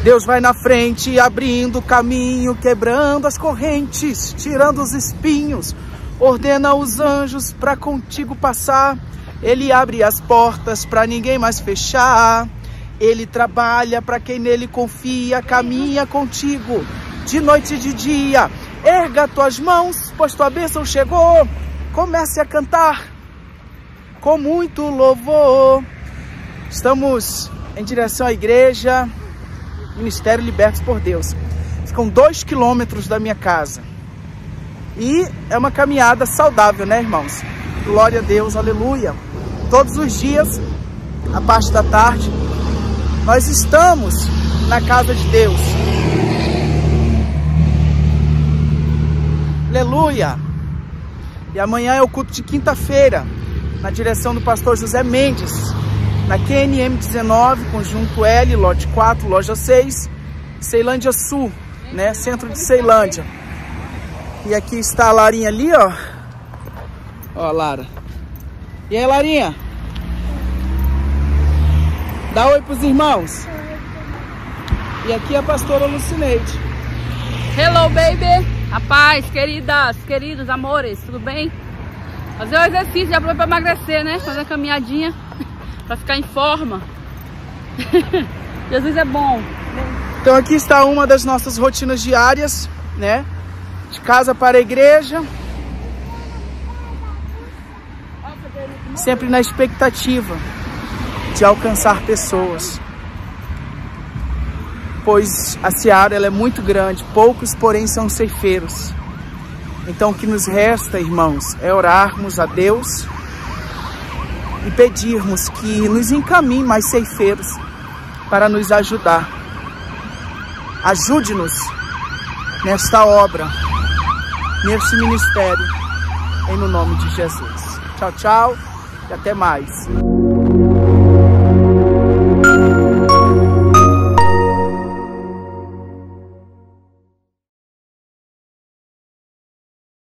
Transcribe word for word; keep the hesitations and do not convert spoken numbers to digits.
Deus vai na frente, abrindo o caminho, quebrando as correntes, tirando os espinhos. Ordena os anjos para contigo passar. Ele abre as portas para ninguém mais fechar. Ele trabalha para quem nele confia, caminha contigo de noite e de dia. Erga tuas mãos, pois tua bênção chegou. Comece a cantar com muito louvor. Estamos em direção à igreja Ministério Libertos por Deus. Ficam dois quilômetros da minha casa. E é uma caminhada saudável, né, irmãos? Glória a Deus, aleluia. Todos os dias, a parte da tarde, nós estamos na casa de Deus. Aleluia. E amanhã é o culto de quinta-feira, na direção do pastor José Mendes, na Q N M dezenove, Conjunto L, lote quatro, loja seis, Ceilândia Sul, né? Centro de Ceilândia. E aqui está a Larinha ali, ó. Ó, a Lara. E aí, Larinha? Dá oi pros irmãos. E aqui a pastora Lucineide. Hello, baby. A paz, queridas, queridos, amores, tudo bem? Fazer o exercício, já para emagrecer, né? Fazer uma caminhadinha para ficar em forma. Jesus é bom. Então aqui está uma das nossas rotinas diárias, né? De casa para a igreja. Sempre na expectativa de alcançar pessoas. Pois a seara ela é muito grande, poucos porém são ceifeiros. Então o que nos resta, irmãos, é orarmos a Deus e pedirmos que nos encaminhe mais ceifeiros para nos ajudar. Ajude-nos nesta obra, neste ministério, em no nome de Jesus. Tchau, tchau e até mais.